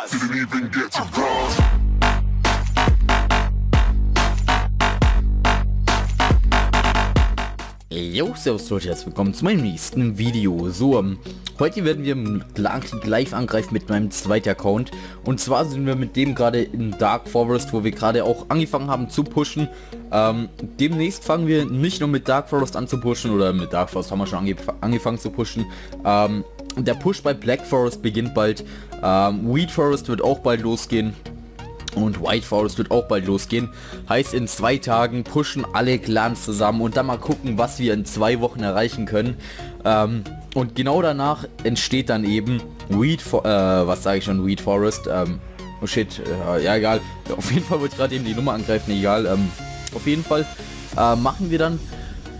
us. Didn't even get to cross. Jo, servus Leute, herzlich willkommen zu meinem nächsten Video. So, heute werden wir im Clankrieg live angreifen mit meinem zweiten Account. Und zwar sind wir mit dem gerade in Dark Forest, wo wir gerade auch angefangen haben zu pushen. Demnächst fangen wir nicht nur mit Dark Forest an zu pushen, oder mit Dark Forest haben wir schon angefangen zu pushen. Der Push bei Black Forest beginnt bald. Wheat Forest wird auch bald losgehen. Und White Forest wird auch bald losgehen. Heißt, in 2 Tagen pushen alle Clans zusammen und dann mal gucken, was wir in 2 Wochen erreichen können. Und genau danach entsteht dann eben Wheat Forest. Oh shit, ja egal. Auf jeden Fall wollte ich gerade eben die Nummer angreifen, egal. Auf jeden Fall machen wir dann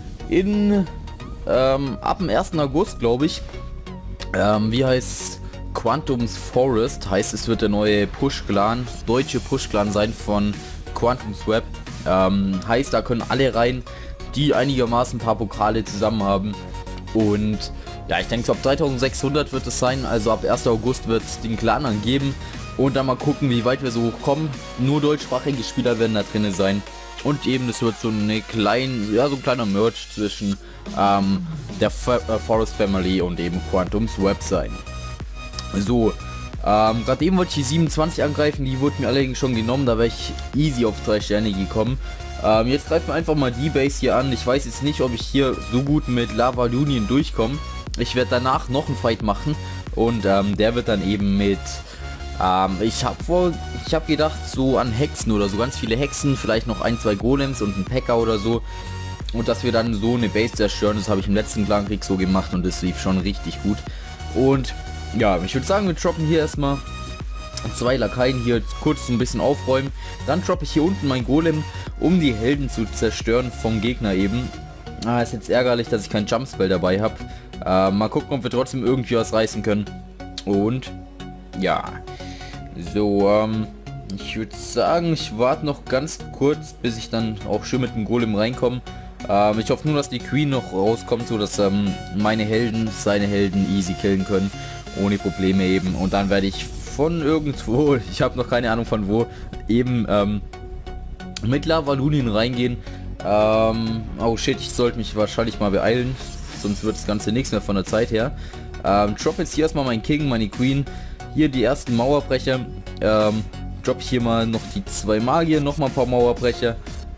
ab dem 1. August, glaube ich, wie heißt Quantum's Forest, heißt es wird der neue Push-Clan, deutsche Push-Clan sein von Quantum's Web. Heißt, da können alle rein, die einigermaßen ein paar Pokale zusammen haben. Und ja, ich denke so ab 3600 wird es sein, also ab 1. August wird es den Clan dann geben. Und dann mal gucken, wie weit wir so hochkommen. Nur deutschsprachige Spieler werden da drinnen sein. Und eben, es wird so eine so ein kleiner Merge zwischen der Forest Family und eben Quantum's Web sein. So, gerade eben wollte ich die 27 angreifen, die wurde mir allerdings schon genommen, da wäre ich easy auf 3 Sterne gekommen. Jetzt greifen wir einfach mal die Base hier an. Ich weiß jetzt nicht, ob ich hier so gut mit Lava Lunien durchkomme. Ich werde danach noch einen Fight machen und der wird dann eben mit, ich habe gedacht so an Hexen oder so, ganz viele Hexen, vielleicht noch 1, 2 Golems und ein P.E.K.K.A. oder so. Und dass wir dann so eine Base zerstören, das habe ich im letzten Clankrieg so gemacht und das lief schon richtig gut. Und ja, ich würde sagen, wir droppen hier erstmal 2 Lakaien hier kurz ein bisschen aufräumen. Dann droppe ich hier unten mein Golem, um die Helden zu zerstören vom Gegner eben. Ist jetzt ärgerlich, dass ich kein Jumpspell dabei habe. Mal gucken, ob wir trotzdem irgendwie was reißen können. Und ja, so, ich würde sagen, ich warte noch ganz kurz, bis ich dann auch schön mit dem Golem reinkomme. Ich hoffe nur, dass die Queen noch rauskommt, so dass meine Helden seine Helden easy killen können. Ohne Probleme eben. Und dann werde ich von irgendwo, ich habe noch keine Ahnung von wo, eben mit Lava Lunien reingehen. Oh shit, ich sollte mich wahrscheinlich mal beeilen, sonst wird das Ganze nichts mehr von der Zeit her. Drop jetzt hier erstmal meinen King, meine Queen, hier die ersten Mauerbrecher. Drop ich hier mal noch die 2 Magier, noch mal ein paar Mauerbrecher.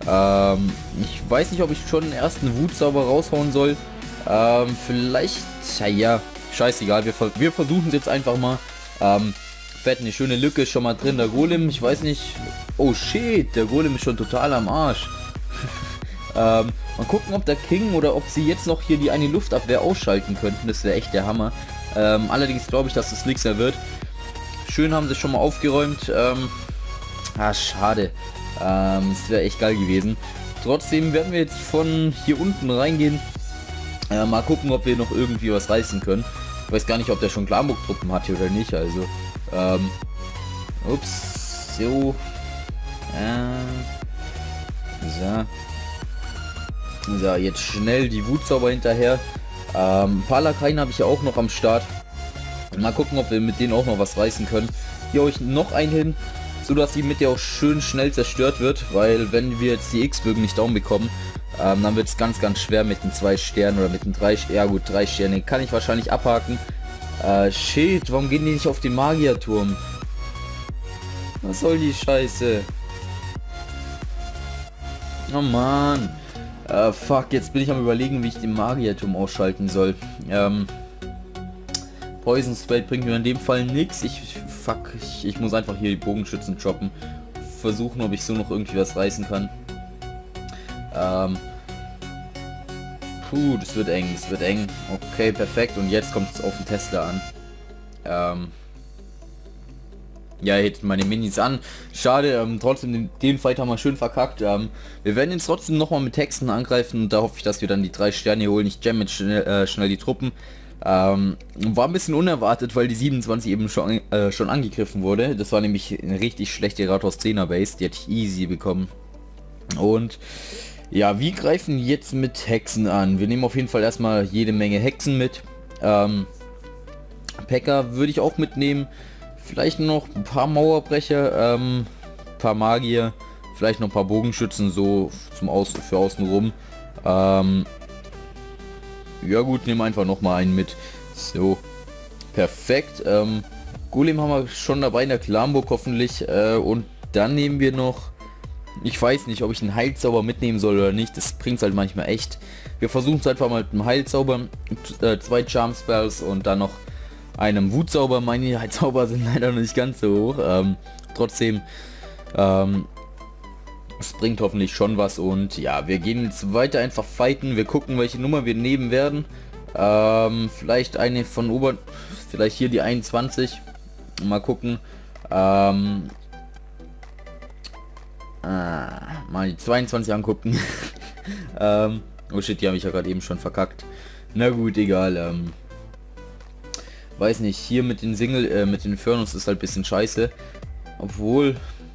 Ich weiß nicht, ob ich schon den ersten Wutzauber raushauen soll. Vielleicht, ja, scheißegal, wir versuchen es jetzt einfach mal. Fährt eine schöne Lücke schon mal drin, der Golem, ich weiß nicht. Oh shit, der Golem ist schon total am Arsch. Mal gucken, ob der King oder ob sie jetzt noch hier die eine Luftabwehr ausschalten könnten, das wäre echt der Hammer. Allerdings glaube ich, dass das nichts mehr wird. Schön haben sie schon mal aufgeräumt. Schade. Das wäre echt geil gewesen. Trotzdem werden wir jetzt von hier unten reingehen. Mal gucken, ob wir noch irgendwie was reißen können. Ich weiß gar nicht, ob der schon Klamuk-Truppen hat oder nicht, also. Ups, so. So, jetzt schnell die Wutzauber hinterher. Ein paar Lakaien habe ich ja auch noch am Start. Mal gucken, ob wir mit denen auch noch was reißen können. Hier habe ich noch einen hin, so dass die Mitte auch schön schnell zerstört wird, weil wenn wir jetzt die X-Bögen nicht down bekommen, dann wird es ganz, ganz schwer mit den 2 Sternen oder mit den 3, ja gut, 3 Sterne kann ich wahrscheinlich abhaken. Shit, warum gehen die nicht auf den Magierturm? Was soll die Scheiße? Oh man. Fuck, jetzt bin ich am Überlegen, wie ich den Magierturm ausschalten soll. Poison Spell bringt mir in dem Fall nichts. Ich muss einfach hier die Bogenschützen droppen. Versuchen, ob ich so noch irgendwie was reißen kann. Das wird eng, das wird eng. Okay, perfekt. Und jetzt kommt es auf den Tesla an. Ja, jetzt meine Minis an. Schade, trotzdem den Fight haben wir schön verkackt. Wir werden jetzt trotzdem nochmal mit Hexen angreifen. Und da hoffe ich, dass wir dann die 3 Sterne holen. Ich jamme jetzt schnell die Truppen. War ein bisschen unerwartet, weil die 27 eben schon angegriffen wurde. Das war nämlich eine richtig schlechte Rathaus 10er Base. Die hätte ich easy bekommen. Und ja, wir greifen jetzt mit Hexen an. Wir nehmen auf jeden Fall erstmal jede Menge Hexen mit. P.E.K.K.A. würde ich auch mitnehmen. Vielleicht noch ein paar Mauerbrecher, ein paar Magier, vielleicht noch ein paar Bogenschützen so für außen rum. Ja gut, nehmen einfach noch mal einen mit. So, perfekt. Golem haben wir schon dabei in der Clanburg hoffentlich. Und dann nehmen wir noch... Ich weiß nicht, ob ich einen Heilzauber mitnehmen soll oder nicht. Das bringt es halt manchmal echt. Wir versuchen es einfach mal mit einem Heilzauber. 2 Charm Spells und dann noch einem Wutzauber. Meine Heilzauber sind leider noch nicht ganz so hoch. Trotzdem, es bringt hoffentlich schon was. Und ja, wir gehen jetzt weiter einfach fighten. Wir gucken, welche Nummer wir nehmen werden. Vielleicht eine von vielleicht hier die 21. Mal gucken. Mal die 22 angucken. Oh shit, die habe ich ja gerade eben schon verkackt. Na gut, egal. Weiß nicht, hier mit den mit den Infernus ist halt ein bisschen scheiße. Obwohl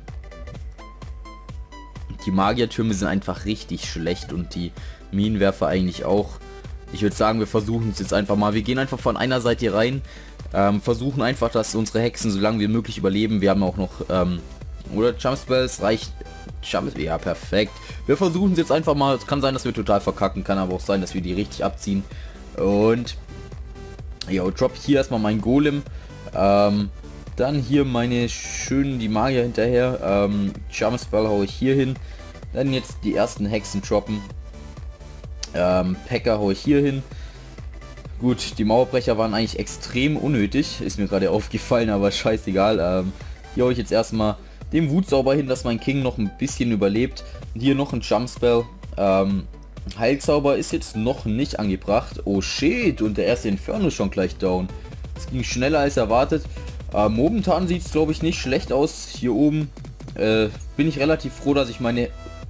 die Magiertürme sind einfach richtig schlecht und die Minenwerfer eigentlich auch. Ich würde sagen, wir versuchen es jetzt einfach mal. Wir gehen einfach von einer Seite hier rein. Versuchen einfach, dass unsere Hexen so lange wie möglich überleben. Wir haben auch noch oder Jump Spells reicht. Ja, perfekt. Wir versuchen es jetzt einfach mal. Es kann sein, dass wir total verkacken, kann aber auch sein, dass wir die richtig abziehen. Und ja, drop hier erstmal meinen Golem. Dann hier meine schönen, die Magier hinterher. Jump Spell haue ich hier hin. Dann jetzt die ersten Hexen droppen. Packer haue ich hier hin. Gut, die Mauerbrecher waren eigentlich extrem unnötig. Ist mir gerade aufgefallen, aber scheißegal. Hier haue ich jetzt erstmal den Wutzauber hin, dass mein King noch ein bisschen überlebt. Hier noch ein Jump Spell. Heilzauber ist jetzt noch nicht angebracht. Oh shit, und der erste Inferno ist schon gleich down. Es ging schneller als erwartet. Momentan sieht es, glaube ich, nicht schlecht aus. Hier oben bin ich relativ froh, dass ich meine...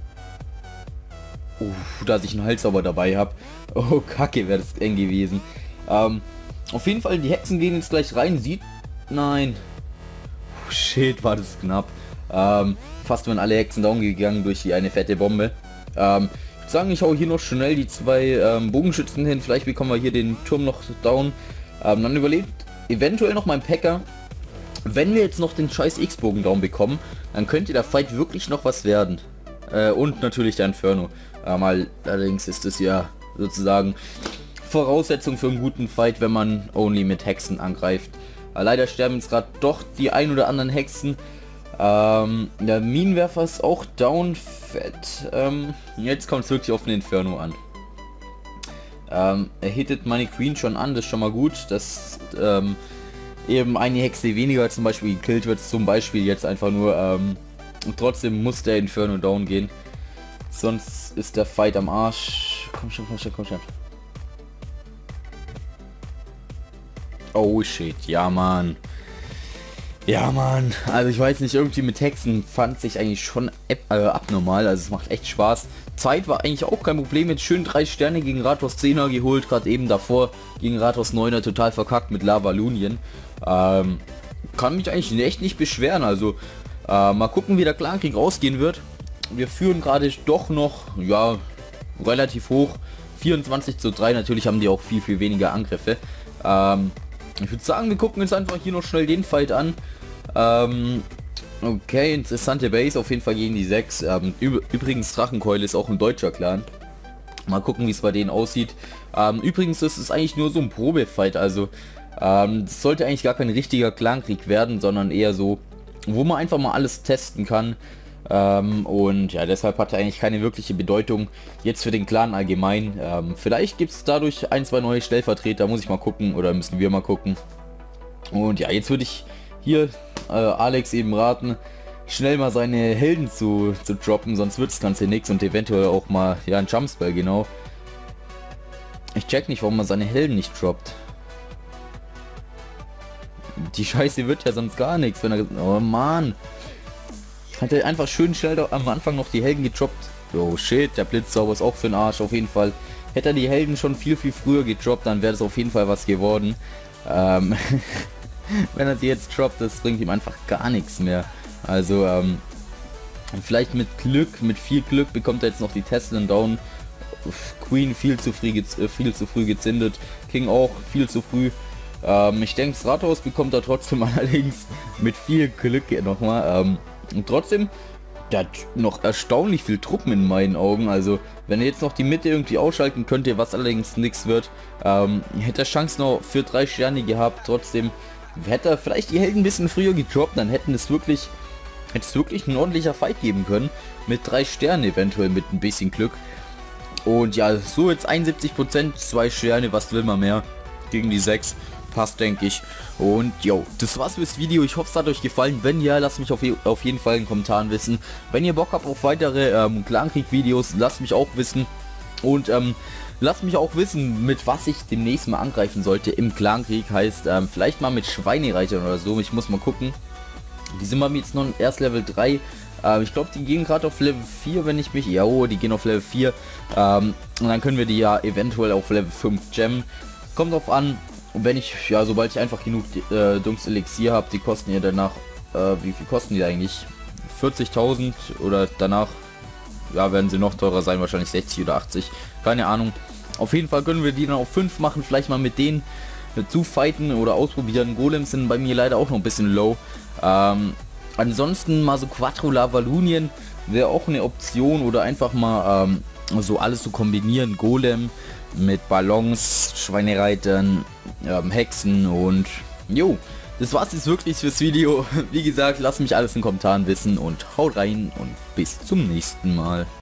dass ich einen Heilzauber dabei habe. Oh, kacke, wäre das eng gewesen. Auf jeden Fall, die Hexen gehen jetzt gleich rein. Nein. Oh, shit, war das knapp. Fast wären alle Hexen down gegangen durch die eine fette Bombe. Ich würde sagen, ich hau hier noch schnell die 2 Bogenschützen hin. Vielleicht bekommen wir hier den Turm noch down. Dann überlebt eventuell noch mein Packer. Wenn wir jetzt noch den scheiß X-Bogen down bekommen, dann könnte der Fight wirklich noch was werden. Und natürlich der Inferno. Allerdings ist es ja sozusagen Voraussetzung für einen guten Fight, wenn man only mit Hexen angreift. Leider sterben jetzt gerade doch die ein oder anderen Hexen. Der Minenwerfer ist auch down. Fett. Jetzt kommt es wirklich auf den Inferno an. Er hittet meine Queen schon an, das ist schon mal gut. Dass eben eine Hexe weniger zum Beispiel gekillt wird. Zum Beispiel jetzt einfach nur. Und trotzdem muss der Inferno down gehen. Sonst ist der Fight am Arsch. Komm schon, komm schon, komm schon. Oh shit, ja Mann. Ja Mann, also ich weiß nicht, irgendwie mit Hexen fand sich eigentlich schon abnormal, also es macht echt Spaß. Zeit war eigentlich auch kein Problem, jetzt schön 3 Sterne gegen Rathaus 10er geholt, gerade eben davor gegen Rathaus 9er total verkackt mit Lava Lunien. Kann mich eigentlich echt nicht beschweren, also mal gucken, wie der Clankrieg ausgehen wird. Wir führen gerade doch noch, ja, relativ hoch, 24:3, natürlich haben die auch viel, viel weniger Angriffe. Ich würde sagen, wir gucken jetzt einfach hier noch schnell den Fight an. Okay, interessante Base, auf jeden Fall gegen die 6. Übrigens, Drachenkeule ist auch ein deutscher Clan. Mal gucken, wie es bei denen aussieht. Übrigens, das ist eigentlich nur so ein Probefight, also das sollte eigentlich gar kein richtiger Clankrieg werden, sondern eher so, wo man einfach mal alles testen kann. Und ja, deshalb hat er eigentlich keine wirkliche Bedeutung jetzt für den Clan allgemein. Vielleicht gibt es dadurch 1, 2 neue Stellvertreter, muss ich mal gucken, oder müssen wir mal gucken. Und ja, jetzt würde ich hier Alex eben raten, schnell mal seine Helden zu droppen, sonst wird das Ganze nichts und eventuell auch mal, ja, ein Jumpspell, genau. Ich check nicht, warum man seine Helden nicht droppt. Die Scheiße wird ja sonst gar nichts, wenn er... Oh Mann! Hat er einfach schön schnell am Anfang noch die Helden gedroppt. Oh shit, der Blitzzauber ist auch für den Arsch, auf jeden Fall. Hätte er die Helden schon viel, viel früher gedroppt, dann wäre das auf jeden Fall was geworden. Wenn er sie jetzt droppt, das bringt ihm einfach gar nichts mehr. Also, vielleicht mit Glück, mit viel Glück bekommt er jetzt noch die Teslan down. Queen viel zu früh gezündet, King auch viel zu früh. Ich denke, das Rathaus bekommt er trotzdem allerdings mit viel Glück nochmal. Und trotzdem, der hat noch erstaunlich viel Truppen in meinen Augen. Also wenn er jetzt noch die Mitte irgendwie ausschalten könnte, was allerdings nichts wird, hätte er Chance noch für 3 Sterne gehabt. Trotzdem hätte er vielleicht die Helden ein bisschen früher gedroppt, dann hätte es wirklich ein ordentlicher Fight geben können. Mit 3 Sternen eventuell, mit ein bisschen Glück. Und ja, so jetzt 71%, 2 Sterne, was will man mehr gegen die 6. Passt, denke ich. Und yo, das war's fürs Video. Ich hoffe, es hat euch gefallen. Wenn ja, lasst mich auf jeden Fall in den Kommentaren wissen. Wenn ihr Bock habt auf weitere Clankrieg-Videos, lasst mich auch wissen. Und lasst mich auch wissen, mit was ich demnächst mal angreifen sollte im Clankrieg. Heißt, vielleicht mal mit Schweinereitern oder so. Ich muss mal gucken. Die sind bei mir jetzt noch erst Level 3. Ich glaube, die gehen gerade auf Level 4, wenn ich mich... Ja, oh, die gehen auf Level 4. Und dann können wir die ja eventuell auf Level 5 gemmen. Kommt drauf an. Und wenn ich, ja, sobald ich einfach genug Dunks-Elixier habe, die kosten ja danach, wie viel kosten die eigentlich? 40.000 oder danach, ja, werden sie noch teurer sein, wahrscheinlich 60 oder 80, keine Ahnung. Auf jeden Fall können wir die dann auf 5 machen, vielleicht mal mit denen zu fighten oder ausprobieren. Golems sind bei mir leider auch noch ein bisschen low. Ansonsten mal so Quattro Lavalunien wäre auch eine Option oder einfach mal so alles zu kombinieren. Golem mit Ballons, Schweinereitern, Hexen und jo, das war's jetzt wirklich fürs Video. Wie gesagt, lasst mich alles in den Kommentaren wissen und haut rein und bis zum nächsten Mal.